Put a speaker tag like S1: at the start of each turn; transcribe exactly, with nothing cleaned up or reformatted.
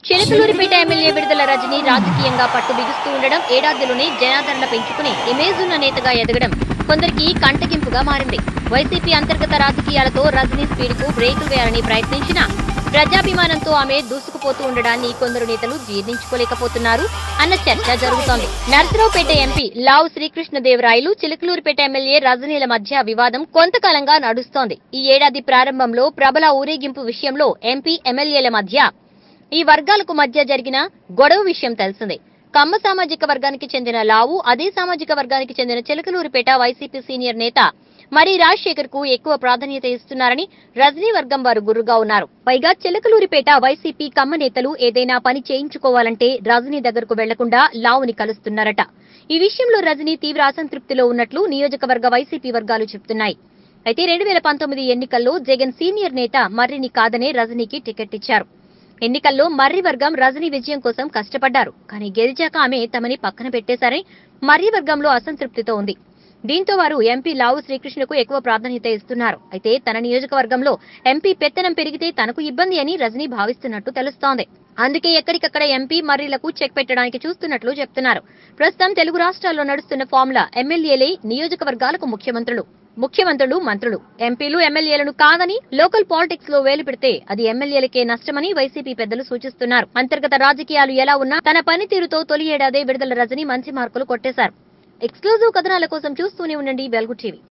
S1: Chilakaluripet MLA విడుదల రజని రాజకీయంగా పట్టు బిగుస్తూ ఉండడం, ఏడాదిలోనే జనాదరణ పెంచుకుని ఇమేజ్ ఉన్న నేతగా ఎదగడం కొందరికి కంటకింపుగా మారింది. వైసీపీ అంతర్గత రాజకీయాలతో రజనీ స్పీడ్ కు బ్రేకులు వేయాలని ప్రయత్నించినా ప్రజాభిమానంతో ఆమె దూసుకుపోతూ ఉండడాన్ని కొందరు నేతలు జీర్ణించుకోలేకపోతున్నారు అన్న చర్చ జరుగుతోంది. నర్సరావుపేట ఎంపీ లావు శ్రీకృష్ణ దేవరాయలు, చిలకలూరిపేట ఎమ్మెల్యే రజనీల మధ్య వివాదం కొంతకాలంగా నడుస్తోంది. ఈ ఏడాది ప్రారంభంలో ప్రబల ఊరేగింపు విషయంలో ఎంపీ ఎమ్మెల్యేల మధ్య ఈ వర్గాలకు మధ్య జరిగిన గొడవ విషయం తెలిసిందే. కమ్మ సామాజిక వర్గానికి చెందిన లావు, అదే సామాజిక వర్గానికి చెందిన చిలకలూరిపేట వైసీపీ సీనియర్ నేత మరి రాజశేఖర్ కు ఎక్కువ ప్రాధాన్యత ఇస్తున్నారని రజనీ వర్గం వారు గుర్రుగా ఉన్నారు. పైగా చిలకలూరిపేట వైసీపీ కమ్మ నేతలు ఏదైనా పని చేయించుకోవాలంటే రజనీ దగ్గరకు వెళ్లకుండా లావుని కలుస్తున్నారట. ఈ విషయంలో రజనీ తీవ్ర అసంతృప్తిలో ఉన్నట్లు నియోజకవర్గ వైసీపీ వర్గాలు చెబుతున్నాయి. అయితే రెండు వేల పంతొమ్మిది ఎన్నికల్లో జగన్ సీనియర్ నేత మర్రిని కాదనే రజనీకి టికెట్ ఇచ్చారు. ఎన్నికల్లో మర్రి వర్గం రజనీ విజయం కోసం కష్టపడ్డారు. కానీ గెలిచాక ఆమె తమని పక్కన పెట్టేశారని మర్రి వర్గంలో అసంతృప్తితో ఉంది. దీంతో వారు ఎంపీ లావు శ్రీకృష్ణకు ఎక్కువ ప్రాధాన్యత ఇస్తున్నారు. అయితే తన నియోజకవర్గంలో ఎంపీ పెత్తనం పెరిగితే తనకు ఇబ్బంది అని రజనీ భావిస్తున్నట్టు తెలుస్తోంది. అందుకే ఎక్కడికక్కడ ఎంపీ మర్రిలకు చెక్ పెట్టడానికి చూస్తున్నట్లు చెప్తున్నారు. ప్రస్తుతం తెలుగు రాష్ట్రాల్లో నడుస్తున్న ఫార్ములా ఎమ్మెల్యేలే నియోజకవర్గాలకు ముఖ్యమంత్రులు ముఖ్యమంత్రులు మంత్రులు. ఎంపీలు ఎమ్మెల్యేలను కాదని లోకల్ పాలిటిక్స్ లో వేలు పెడితే అది ఎమ్మెల్యేలకే నష్టమని వైసీపీ పెద్దలు సూచిస్తున్నారు. అంతర్గత రాజకీయాలు ఎలా ఉన్నా తన పనితీరుతో తొలి ఏడాదే విడుదల రజని మంచి మార్కులు కొట్టేశారు. ఎక్స్క్లూజివ్ కథనాల కోసం చూస్తూనే ఉండండి వెలుగు టీవీ.